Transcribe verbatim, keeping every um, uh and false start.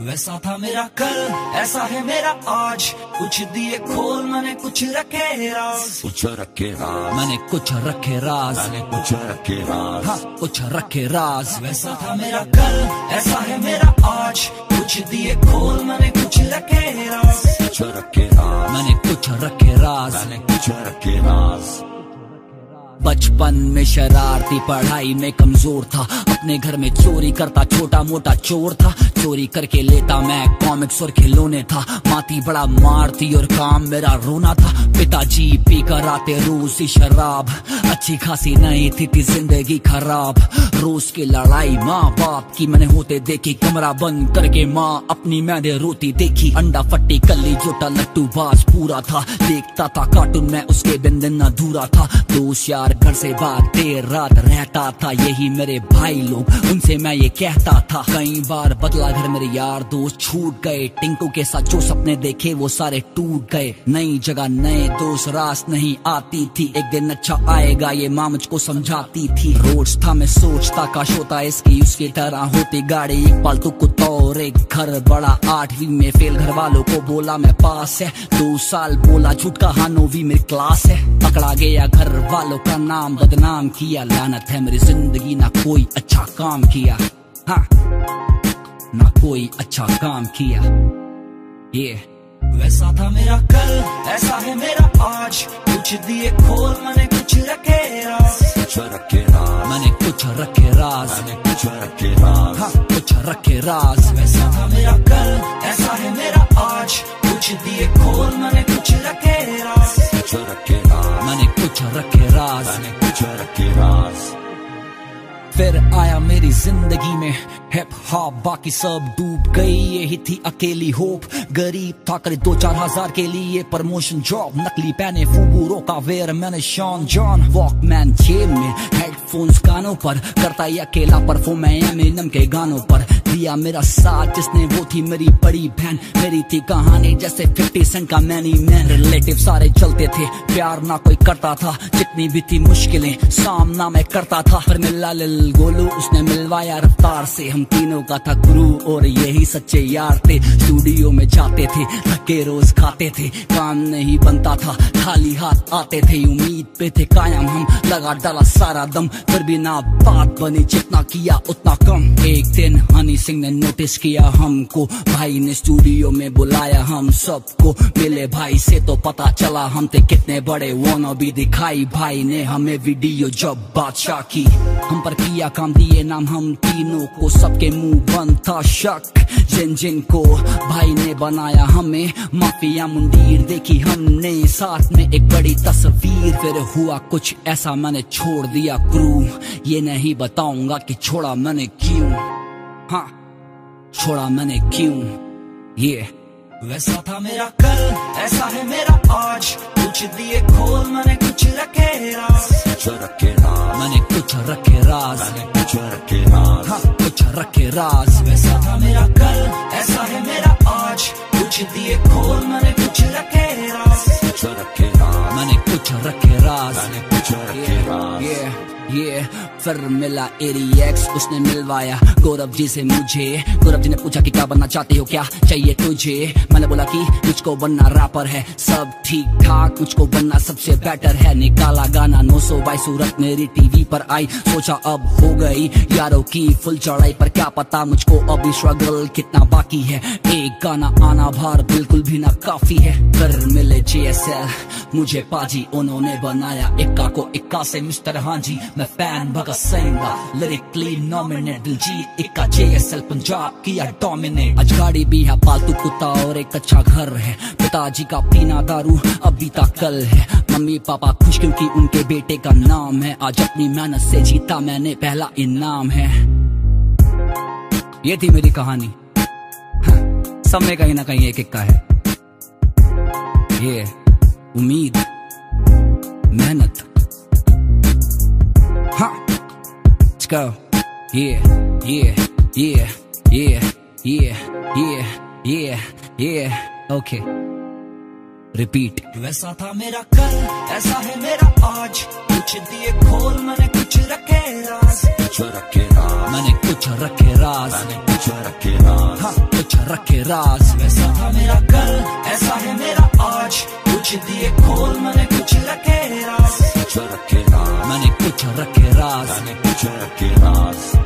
वैसा था मेरा कल, ऐसा है मेरा आज। कुछ दिए खोल, मैंने कुछ रखे राज। कुछ रखे राज, मैंने कुछ रखे राज। मैंने कुछ रखे राज, हाँ कुछ रखे राज। वैसा था मेरा कल, ऐसा है मेरा आज। कुछ दिए खोल, मैंने कुछ रखे राज। कुछ रखे राज, मैंने कुछ रखे राज। मैंने कुछ रखे राज। बचपन में शरारती, पढ़ाई में कमजोर था। अपने घर में चोरी करता, छोटा मोटा चोर था। चोरी करके लेता मैं कॉमिक्स और खिलौने था। माती बड़ा मारती और काम मेरा रोना था। पिताजी पी कर आते रोज ही शराब। अच्छी खासी नहीं थी, थी जिंदगी खराब। रोज की लड़ाई माँ बाप की मैंने होते देखी। कमरा बंद करके माँ अपनी मैंने रोती देखी। अंडा फट्टी कल्ली जोटा लट्टू बाज पूरा था। देखता था कार्टून में, उसके बिन दिन अधूरा था। दोस्त यार घर से बाहर देर रात रहता था। यही मेरे भाई लोग, उनसे मैं ये कहता था। कई बार बदला घर मेरे यार दोस्त छूट गए। टिंकू के साथ जो सपने देखे वो सारे टूट गए। नई जगह नए दोस्त, रास नहीं आती थी। एक दिन अच्छा आएगा ये माँ मुझको समझाती थी। रोज था मैं सोचता काश होता इसकी उसकी तरह होती गाड़ी। एक पालतू कुत्ता और एक घर बड़ा। आठवीं में फेल, घर वालों को बोला मैं पास है। दो साल बोला झूठ कहा, नौवीं मेरी क्लास है। पकड़ा गया घर वालों का नाम बदनाम किया। लानत है मेरी जिंदगी, ना कोई अच्छा काम किया। हाँ ना कोई अच्छा काम किया। ये वैसा था मेरा कल, ऐसा है मेरा आज। कुछ दिए खोल, मैंने कुछ रखे राज। कुछ रखे राज, मैंने कुछ रखे राज। मैंने कुछ रखे राज, हाँ कुछ रखे राज। वैसा था मेरा कल, ऐसा है मेरा आज। कुछ दिए खोल, मैंने कुछ रखे राज। कुछ रखे राज, मैंने कुछ रखे राज। मैंने कुछ रखे राज। फिर आया मेरी जिंदगी में हिप हॉप, बाकी सब डूब गई। यही थी अकेली होप। गरीब था कर दो चार हजार के लिए प्रमोशन जॉब। नकली पहने फूबूरों का वेयर मैंने शॉन जॉन। वॉकमैन जेब में, हेडफोन्स कानों पर। करता ही अकेला परफॉर्म एमिनेम के गानों पर। दिया मेरा साथ जिसने, वो थी मेरी बड़ी बहन। मेरी थी कहानी जैसे फिफ्टी सेंट का मैनी मैन। रिलेटिव सारे चलते थे, प्यार ना कोई करता था। जितनी भी थी मुश्किलें सामना मैं करता था। फिर मिला लिल गोलू, उसने मिलवाया रफ्तार से। हम तीनों का था गुरु और यही सच्चे यार थे। स्टूडियो में जाते थे, धक्के रोज खाते थे। काम नहीं बनता था, खाली हाथ आते थे। उम्मीद पे थे कायम हम, लगा डाला सारा दम। फिर भी ना बात बनी, जितना किया उतना कम। एक दिन हनी सिंह ने नोटिस किया हमको। भाई ने स्टूडियो में बुलाया हम सबको। मिले भाई से तो पता चला हम थे कितने बड़े वाना भी। दिखाई भाई ने हमें वीडियो जब बादशाह की। हम पर किया काम, दिए नाम हम तीनों को। सबके मुंह बंद था शक, जिन जिन को भाई ने बनाया हमें माफिया मुंडीर। देखी हमने साथ में एक बड़ी तस्वीर। फिर हुआ कुछ ऐसा, मैंने छोड़ दिया क्रू। ये नहीं बताऊंगा कि छोड़ा मैंने क्यों। हाँ छोड़ा मैंने क्यों। ये वैसा था मेरा कल, ऐसा है मेरा आज। कुछ दिए खोल, मैंने कुछ रखे राज। कुछ रखे राज, मैंने कुछ रखे राज। मैंने कुछ रखे राज, हाँ कुछ रखे राज। वैसा था मेरा कल, ऐसा है मेरा आज। कुछ दिए खोल, मैंने कुछ रखे राज। कुछ रखे राज, मैंने कुछ रखे राज। मैंने कुछ रखे राज। ये ये फिर मिला एरी एक्स, उसने मिलवाया गौरव जी से मुझे। गौरव जी ने पूछा कि क्या बनना चाहते हो, क्या चाहिए तुझे। मैंने बोला कि मुझको बनना रैपर है, सब ठीक ठाक। मुझको बनना सबसे बेटर है। निकाला गाना नौ सौ बाईस, सूरत मेरी टीवी पर आई। सोचा अब हो गई यारों की फुल चढ़ाई। पर क्या पता मुझको अभी स्ट्रगल कितना बाकी है। एक गाना आना भार बिल्कुल भी ना काफी है। फिर मिले जे एस एल, मुझे पाजी उन्होंने बनाया। इक्का को इक्का से मिस्टर हांजी। मैं फैन भगत सिंह का, लिरिकली नॉमिनेट। दिलजीत इक्का, जे एस एल पंजाब किया डोमिनेट। आज गाड़ी भी है, पालतू कुत्ता और एक अच्छा घर है। पिताजी का पीना दारू अब बीता कल है। मम्मी पापा खुश क्योंकि उनके बेटे का नाम है। आज अपनी मेहनत से जीता मैंने पहला इनाम है। ये थी मेरी कहानी। हाँ, सब में कहीं ना कहीं एक इक्का है। ये उम्मीद, मेहनत। हाँ let's go. Yeah, yeah, yeah, yeah, yeah, yeah, yeah, yeah, okay. Repeat. वैसा था मेरा कल, ऐसा है मेरा आज, कुछ दिए खोल मैंने कुछ रखे राज, कुछ रखे राज, मैंने कुछ रखे राज, मैंने कुछ रखे राज, हाँ कुछ रखे राज। वैसा था मेरा कल, ऐसा है मेरा आज, कुछ दिए खोल मैंने कुछ रखे राज, कुछ रखे राज, मैंने कुछ रखे राज, मैंने कुछ रखे राज।